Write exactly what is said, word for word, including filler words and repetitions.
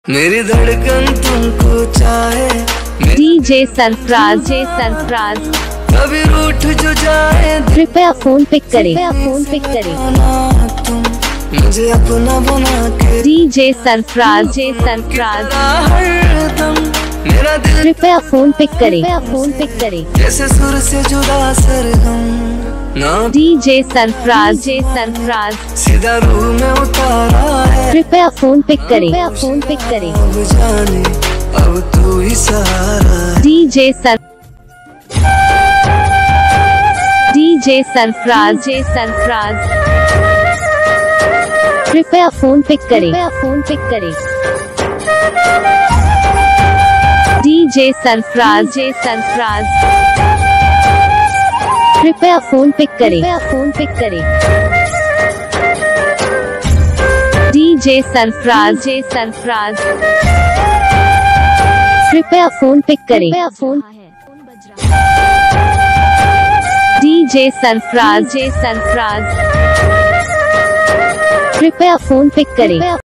मेरी धड़कन तुमको चाहे। डीजे सरफराज जे सरफराज कभी रूठ जो जाए, कृपया फोन पिक करें, फोन पिक करें। तुम मुझे अपना बना के। डीजे सरफराज जे सरफराज हरदम मेरा दिल कृपया फोन पिक करें, फोन पिक करें। जैसे सुर से जुदा सरगम ना। डीजे सरफराज जे सरफराज सीधा रूह में उतारा है। कृपया फोन पिक करें, फोन पिक करें। अब जाने अब तू ही सहारा है। डीजे सर डीजे सरफराज जे सरफराज कृपया फोन पिक करें, फोन पिक करें। डीजे सरफराज जे सरफराज कृपया फोन पिक करें, फोन पिक करें। डीजे सरफराज जे सरफराज कृपया फोन पिक करें, phone. DJ Sarfaraz J Sarfaraz कृपया फोन पिक करें।